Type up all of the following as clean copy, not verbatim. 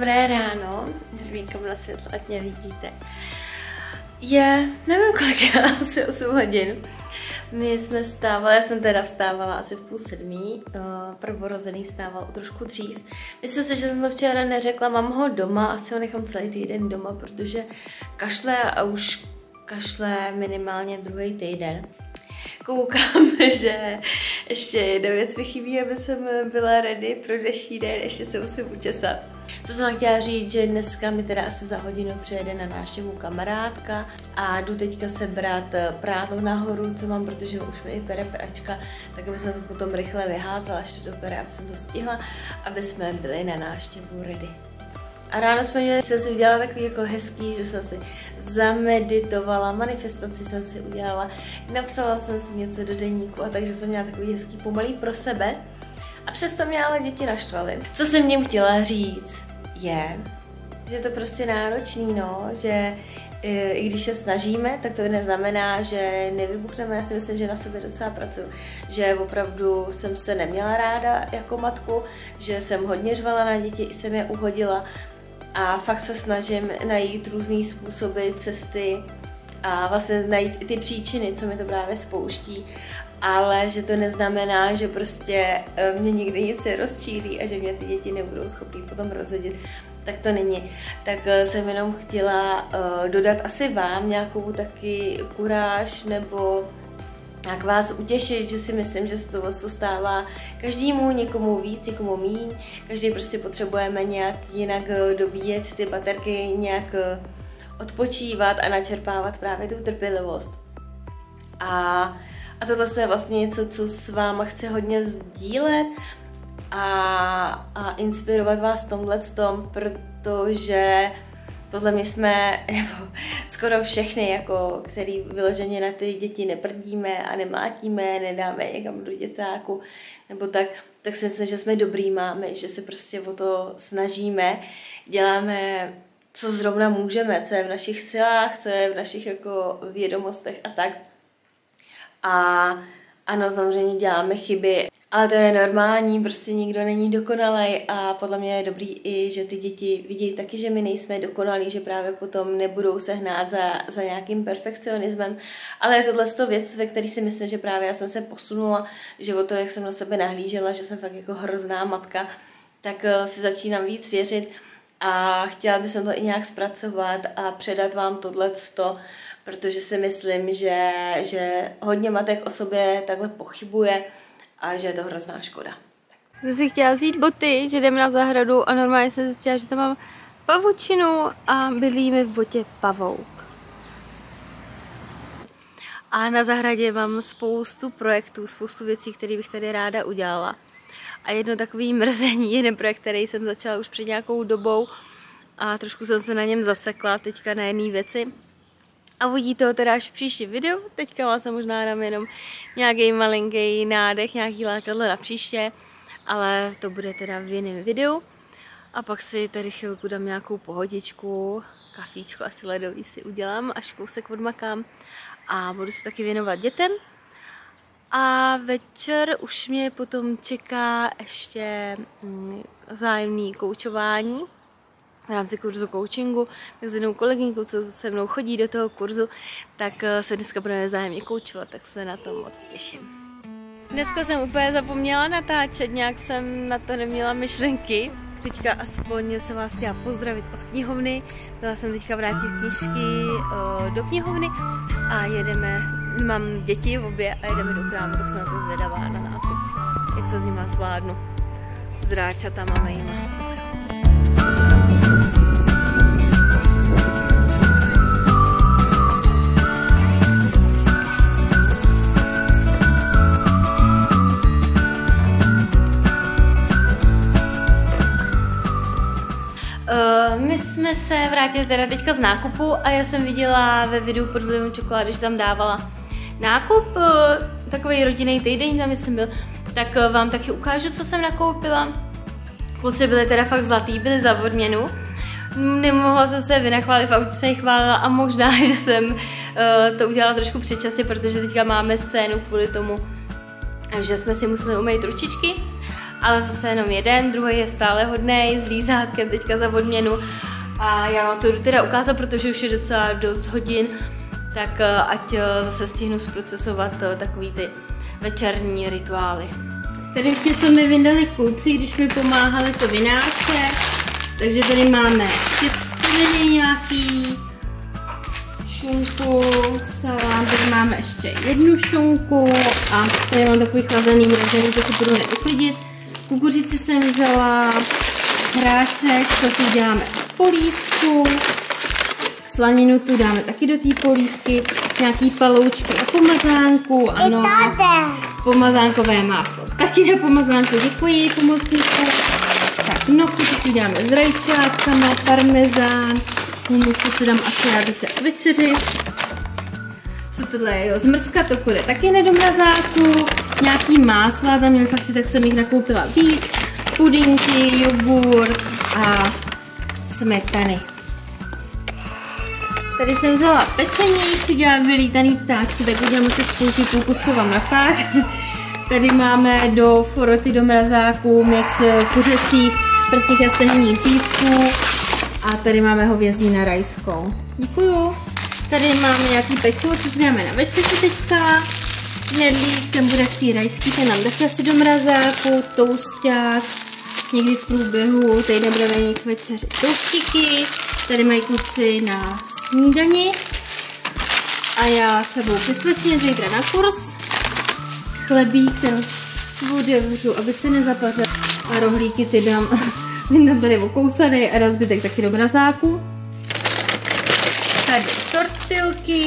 Dobré ráno, říkám na světlo, ať mě vidíte. Je, nevím kolik je, asi 8 hodin. My jsme vstávali, já jsem teda vstávala asi v 6:30, prvorozený vstával trošku dřív. Myslím si, že jsem to včera neřekla, mám ho doma, asi ho nechám celý týden doma, protože kašle a už kašle minimálně druhý týden. Koukám, že ještě jedna věc mi chybí, aby jsem byla ready pro dnešní den, ještě se musím učesat. Co jsem chtěla říct, že dneska mi teda asi za hodinu přijede na návštěvu kamarádka a jdu teďka sebrat prádlo nahoru, co mám, protože už mi i pere pračka, tak aby jsem to potom rychle vyházela ještě do pere, aby jsem to stihla, aby jsme byli na návštěvu ready. A ráno jsem si udělala takový jako hezký, že jsem si zameditovala, manifestaci jsem si udělala, napsala jsem si něco do deníku a takže jsem měla takový hezký pomalý pro sebe. A přesto mě ale děti naštvaly. Co jsem jim chtěla říct je, že je to prostě náročný, no, že i když se snažíme, tak to neznamená, že nevybuchneme. Já si myslím, že na sobě docela pracuji, že opravdu jsem se neměla ráda jako matku, že jsem hodně řvala na děti, i jsem je uhodila a fakt se snažím najít různý způsoby, cesty a vlastně najít i ty příčiny, co mi to právě spouští. Ale že to neznamená, že prostě mě nikdy nic nerozčílí a že mě ty děti nebudou schopný potom rozhodit. Tak to není. Tak jsem jenom chtěla dodat asi vám nějakou taky kuráž nebo jak vás utěšit, že si myslím, že se tohle stává každému, někomu víc, někomu míň. Každý prostě potřebujeme nějak jinak dobíjet ty baterky, nějak odpočívat a načerpávat právě tu trpělivost. A tohle je vlastně něco, co s váma chci hodně sdílet a inspirovat vás v tomhletom, protože podle mě jsme, nebo skoro všechny, jako, který vyloženě na ty děti neprdíme a nemlátíme, nedáme někam do děcáku, nebo tak si myslím, že jsme dobrý mámy, že se prostě o to snažíme, děláme, co zrovna můžeme, co je v našich silách, co je v našich jako vědomostech a tak. A ano, samozřejmě děláme chyby, ale to je normální, prostě nikdo není dokonalý a podle mě je dobrý i, že ty děti vidí taky, že my nejsme dokonalí, že právě potom nebudou se hnát za nějakým perfekcionismem, ale je tohle věc, ve které si myslím, že právě já jsem se posunula, že o to, jak jsem na sebe nahlížela, že jsem fakt jako hrozná matka, tak si začínám víc věřit a chtěla bych to i nějak zpracovat a předat vám tohleto, protože si myslím, že hodně matek o sobě takhle pochybuje a že je to hrozná škoda. Jsem si chtěla vzít boty, že jdem na zahradu a normálně jsem zjistila, že tam mám pavučinu a bydlí mi v botě pavouk. A na zahradě mám spoustu projektů, spoustu věcí, které bych tady ráda udělala. A jedno takový mrzení, jeden projekt, který jsem začala už před nějakou dobou a trošku jsem se na něm zasekla teďka na jedné věci. A uvidíte ho teda až v příštím videu. Teďka vás možná dám jenom nějaký malinký nádech, nějaký lákadlo na příště, ale to bude teda v jiném videu. A pak si tady chvilku dám nějakou pohodičku, kafíčko asi ledový si udělám, až kousek odmakám a budu se taky věnovat dětem. A večer už mě potom čeká ještě vzájemný koučování v rámci kurzu coachingu, tak s jednou kolegyňkou, co se mnou chodí do toho kurzu, tak se dneska budeme vzájemně koučovat, tak se na to moc těším. Dneska jsem úplně zapomněla natáčet, nějak jsem na to neměla myšlenky. Teďka aspoň jsem vás chtěla pozdravit od knihovny, byla jsem teďka vrátit knížky do knihovny a jedeme, mám děti v obě a jedeme do krámu, tak jsem na to zvědavá na nákup, jak to s nima zvládnu, s dráčatama mejma. My jsme se vrátili teda teďka z nákupu a já jsem viděla ve videu pod vlivem čokolády, že tam dávala nákup, takový rodinný týden tam jsem byl, tak vám taky ukážu, co jsem nakoupila. Kluci byly teda fakt zlatý, byly za odměnu. Nemohla jsem se vynachválit, fakt se jich chválila a možná, že jsem to udělala trošku předčasně, protože teďka máme scénu kvůli tomu, že jsme si museli umýt ručičky. ale zase jenom jeden, druhý je stále hodnej, s lízátkem teďka za odměnu. A já vám to jdu teda ukázat, protože už je docela dost hodin, tak ať zase stihnu zprocesovat takový ty večerní rituály. Tady už něco mi vydali kluci, když mi pomáhali to vynášet. Takže tady máme těstoviny nějaký, šunku, salám, tady máme ještě jednu šunku a tady mám takový chlazený mražený, to si budu neuklidit. Kukuřici jsem vzala, hrášek, to si děláme polívku, slaninu tu dáme taky do té polívky, nějaký paloučky a pomazánku, ano, pomazánkové máslo. Taky na pomazánku, děkuji pomocníku. Tak, nohty si dáme s rajčátkama, parmezán, humus to si dám asi já do té večeři. Co tohle je, jo, zmrzka to půjde taky ne do mrazáku, nějaký másla, tam měli fakt, tak jsem jich nakoupila víc, pudinky, jogurt a smetany. Tady jsem vzala pečení, si dělám vylítaný ptáčky, tak udělám si spolky, půlku schovám na pák. Tady máme do foroty do mrazáku mix kuřecích, prsních a stehních řízků a tady máme hovězí na rajskou. Děkuju. Tady máme nějaký pečivo, co si dáme na večeři teďka. Knedlík, ten bude v té rajský, ten nám dáme asi do mrazáku, tousták, někdy v průběhu týdne budeme mít k večeři toustíky. Tady mají kluci na snídani a já sebou ke svačině zítra na kurz. Chlebík, ten otevřu, aby se nezapařil. A rohlíky ty dám, vyndám tady okousany a dám zbytek taky do mrazáku. Tady tortilky,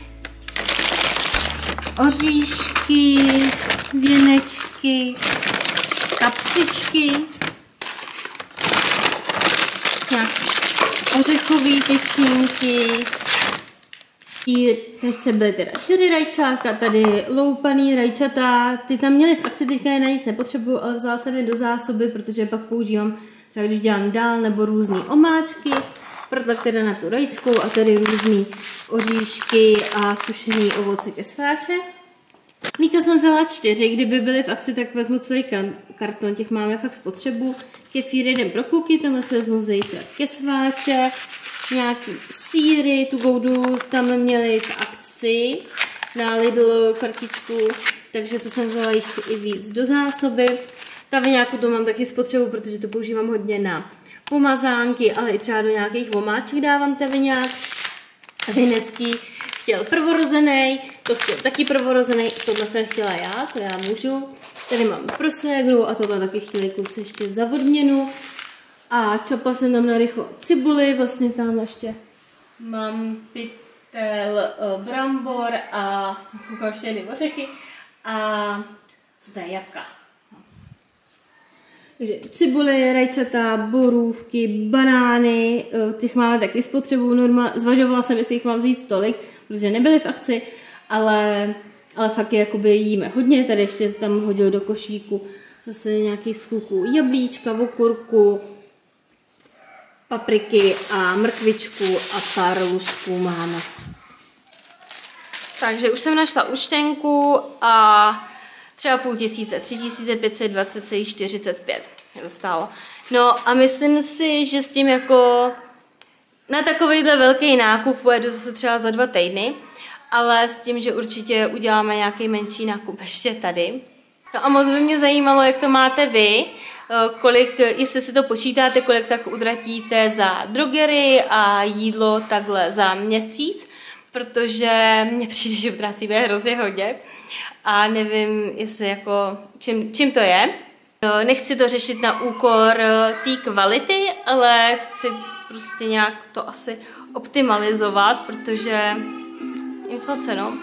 oříšky, věnečky, kapsičky, nějaké ořechové tyčinky. Takže byly teda 4 rajčátka, tady loupaný rajčata, ty tam měly v akci, teďka je najít nepotřebuju, ale vzala jsem je do zásoby, protože pak používám třeba když dělám dál nebo různé omáčky, proto teda na tu rajskou a tady různý oříšky a sušený ovoce ke sváče. Mlíka jsem vzala 4, kdyby byly v akci, tak vezmu celý karton, těch máme fakt spotřebu. Kefír jeden pro kluky, tenhle se vezmu zítra ke sváče. Nějaký sýry, tu goudu tam měli v akci na Lidl kartičku, takže to jsem vzala jich i víc do zásoby. Taviňáku to mám taky spotřebu, protože to používám hodně na pomazánky, ale i třeba do nějakých omáček dávám taviňák. Vinecký chtěl prvorozený, to chtěl taky prvorozený, tohle jsem chtěla já, to já můžu. Tady mám pro ségru a tohle taky chtěli kluci ještě za odměnu. A čapla jsem tam na rychlo cibuli, vlastně tam ještě mám pytel brambor a kokoštěny ořechy a co to je, jabka. Takže cibuli, rajčata, borůvky, banány, těch máme taky spotřebu, zvažovala jsem, jestli jich mám vzít tolik, protože nebyly v akci, ale fakt je jakoby jíme hodně, tady ještě tam hodil do košíku zase nějaký z kluků jablíčka, okurku, papriky a mrkvičku a pár lusků máme. Takže už jsem našla účtenku a třeba 5 000, 3520,45 to stálo. No a myslím si, že s tím jako na takovýhle velký nákup pojedu zase třeba za 2 týdny, ale s tím, že určitě uděláme nějaký menší nákup ještě tady. No a moc by mě zajímalo, jak to máte vy, kolik, jestli si to počítáte, kolik tak utratíte za drogery a jídlo takhle za měsíc, protože mně přijde, že utrácíme hrozně hodně a nevím, jestli jako, čím to je. Nechci to řešit na úkor té kvality, ale chci prostě nějak to asi optimalizovat, protože inflace, no.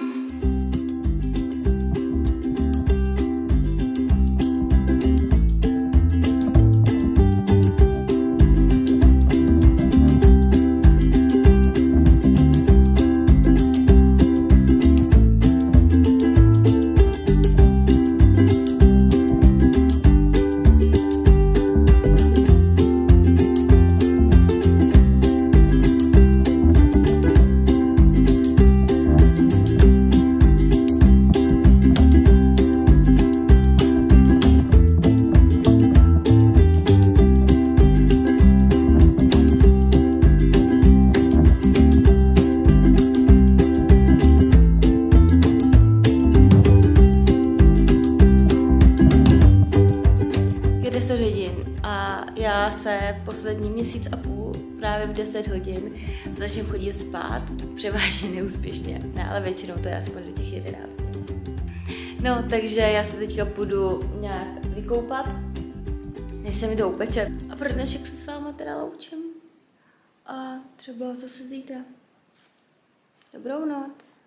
já se poslední měsíc a půl právě v 10 hodin začnu chodit spát, převážně neúspěšně, ne, ale většinou to je aspoň do těch 11. No, takže já se teďka půjdu nějak vykoupat, než se mi to upeče. A pro dnešek se s váma teda loučím. A třeba zase zítra. Dobrou noc.